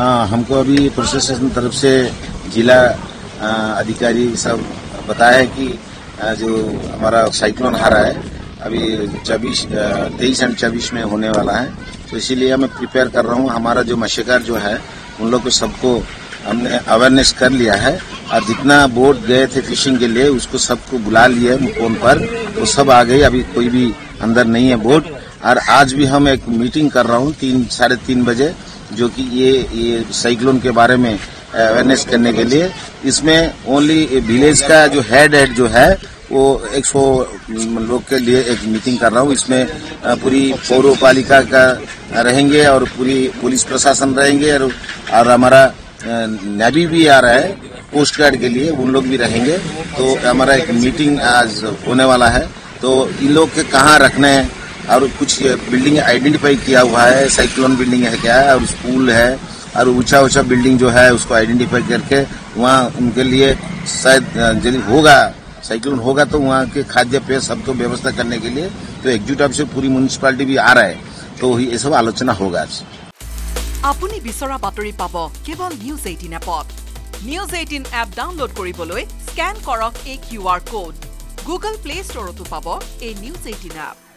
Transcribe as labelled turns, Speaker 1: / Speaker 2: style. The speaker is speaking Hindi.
Speaker 1: हाँ, हमको अभी प्रशासन तरफ से जिला अधिकारी सब बताया है कि जो हमारा साइक्लोन आ रहा है अभी 23 एंड 24 में होने वाला है, तो इसीलिए मैं प्रिपेयर कर रहा हूँ। हमारा जो मछुआरा जो है उन लोग को सबको हमने अवेयरनेस कर लिया है और जितना बोट गए थे फिशिंग के लिए उसको सबको बुला लिए फोन पर, वो सब आ गई। अभी कोई भी अंदर नहीं है बोट। और आज भी हम एक मीटिंग कर रहा हूँ 3-3:30 बजे, जो कि ये साइक्लोन के बारे में अवेयरनेस करने के लिए। इसमें ओनली विलेज का जो हेड जो है वो 100 लोग के लिए एक मीटिंग कर रहा हूँ। इसमें पूरी पौरपालिका का रहेंगे और पूरी पुलिस प्रशासन रहेंगे और हमारा नेवी भी आ रहा है कोस्ट गार्ड के लिए, उन लोग भी रहेंगे। तो हमारा एक मीटिंग आज होने वाला है। तो इन लोग के कहाँ रखने हैं और कुछ बिल्डिंग आइडेंटिफाई किया हुआ है, साइक्लोन बिल्डिंग है क्या है, और स्कूल है और ऊंचा बिल्डिंग जो है उसको आइडेंटिफाई करके वहाँ उनके लिए शायद यदि होगा साइक्लोन होगा तो वहाँ के खाद्य पेय सबको व्यवस्था करने के लिए तो एकजुट से पूरी म्युनिसिपालिटी भी आ रहा है। तो ये सब आलोचना होगा आज।
Speaker 2: আপুনি বিচৰা বাতৰি পাব কেৱল নিউজ 18 এপত। নিউজ 18 এপ ডাউনলোড কৰিবলৈ স্ক্যান কৰক এই QR কোড। গুগল প্লে ষ্টৰতো পাব এই নিউজ 18 এপ।